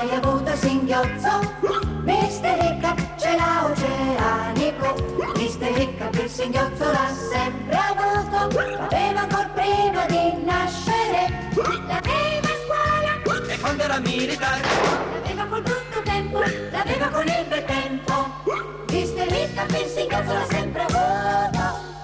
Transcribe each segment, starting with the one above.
mai avuto singhiozzo? Mister Hiccup ce l'ha oceanico. Mister Hiccup il singhiozzo l'ha sempre avuto. L'aveva ancora prima di nascere. L'aveva a scuola e quando era militare. L'aveva col brutto tempo, l'aveva con il bel tempo. Mister Hiccup il singhiozzo l'ha sempre avuto.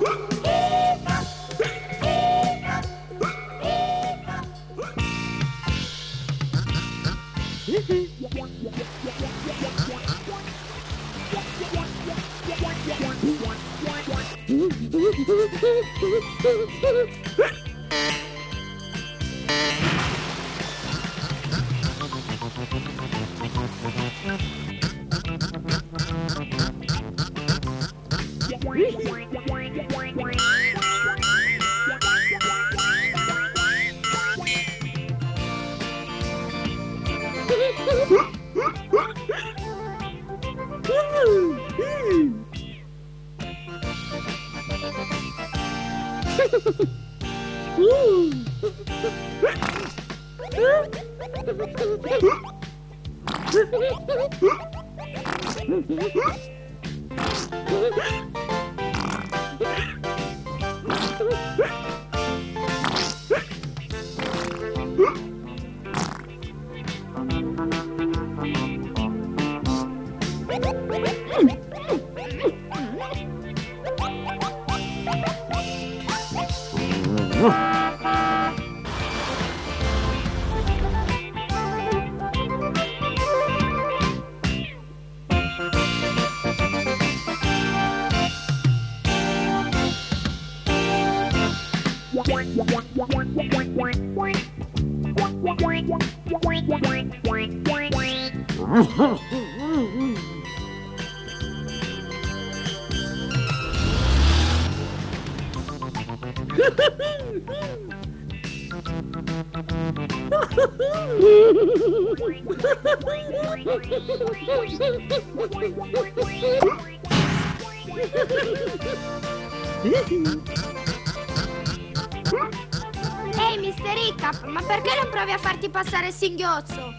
Ehi, Mister Hiccup, ma perché non provi a farti passare il singhiozzo?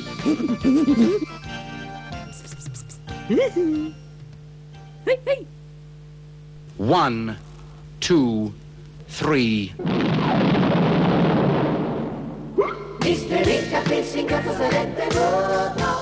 One, two, three. Mister Hiccup il singhiozzo se l'è tenuto.